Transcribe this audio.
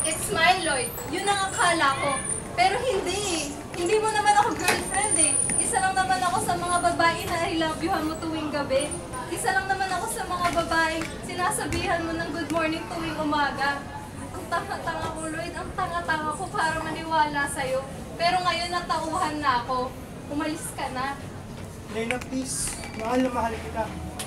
It's mine, Lloyd. Yun ang akala ko. Pero hindi eh. Hindi mo naman ako girlfriend eh. Isa lang naman ako sa mga babae na I love you mo tuwing gabi. Isa lang naman ako sa mga babae sinasabihan mo ng good morning tuwing umaga. Ang tanga-tanga ko, Lloyd. Ang tanga-tanga ko para maniwala sa'yo. Pero ngayon natauhan na ako. Umalis ka na. Lena, please. Mahal na mahal kita.